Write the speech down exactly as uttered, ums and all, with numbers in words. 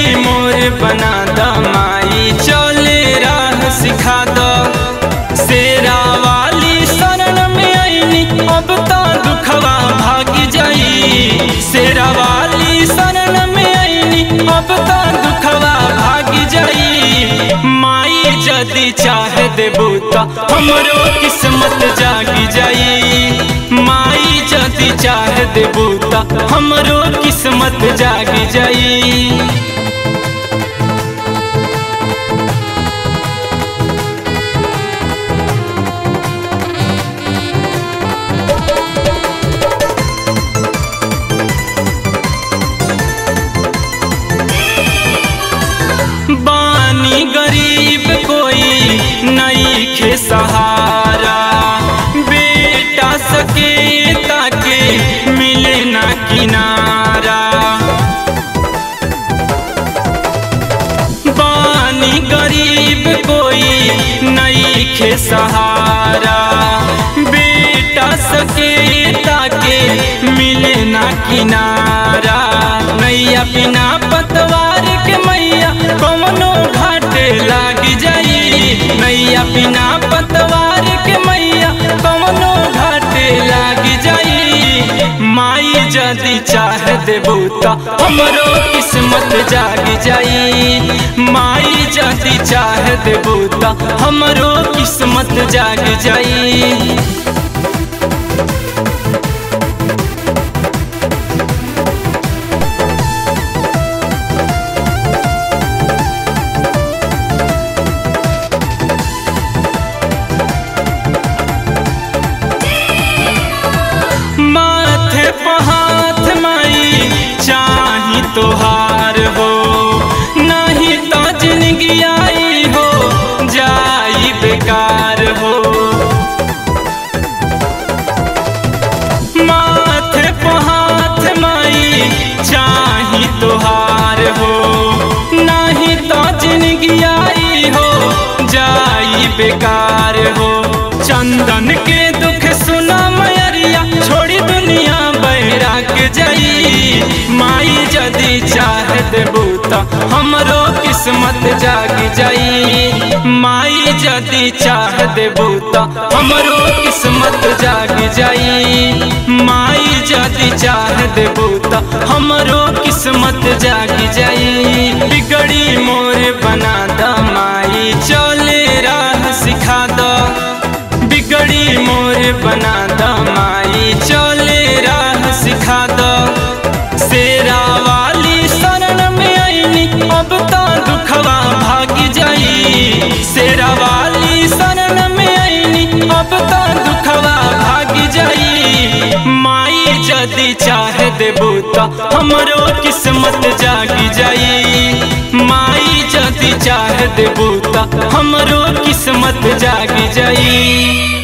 बिगड़ी मोर बना the my चले राह सिखा द। शेरा वाली शरण में आईनी अब तो दुखवा भागी जाई। शेरा वाली शरण में आईनी अब तो दुखवा भागी जाई। माई जदी चाह देबू तो हमरो किस्मत जागी जाई। माई जदी चाह देबू तो हमरो किस्मत जागी जाई। बानी गरीब कोई नहीं खे सहारा। बेटा सके ताके मिले ना किनारा। बानी गरीब कोई नहीं खे सहारा। बेटा सके ताके मिले ना किनारा। नैया बिना पतवार के मैया कौनो घाटे लाग जाई। नैया बिना पतवार के मैया कौनो घाटे लाग जाई। माई जदी चाह देबू तो हमरो किस्मत जाग जाई। माई जदी चाह देबू तो हमरो किस्मत जाग जाई। माथे पहाथ माई चाही तोहार हो। नहीं तो जिंदगी आई हो जाई बेकार हो। माथे पहाथ माई चाही तोहार हो। नहीं तो जिंदगी आई हो जाई बेकार हो। चंदन के दुख सुना मैरिया छोड़ी दुनिया बैराग जाई। माई जदी चाह देबू तो हमरो किस्मत जाग जाई। माई जदी चाह देबू तो हमरो किस्मत जाग जाई। माई जदी चाह देबू तो हमरो किस्मत जाग जाई। बिगड़ी मोर बना द माई चले राह सिखा द। बिगड़ी मोर बना द माई चले राह सिखा द। शेरा वाली शरण में आईनी अब तो दुखवा भागी जाई। शेरा वाली शरण में आईनी अब तो दुखवा भागी जाई। माई जदी चाह देबू तो हमरो किस्मत जागी जाई। माई जदी चाह देबू तो हमरो किस्मत जागी जाई।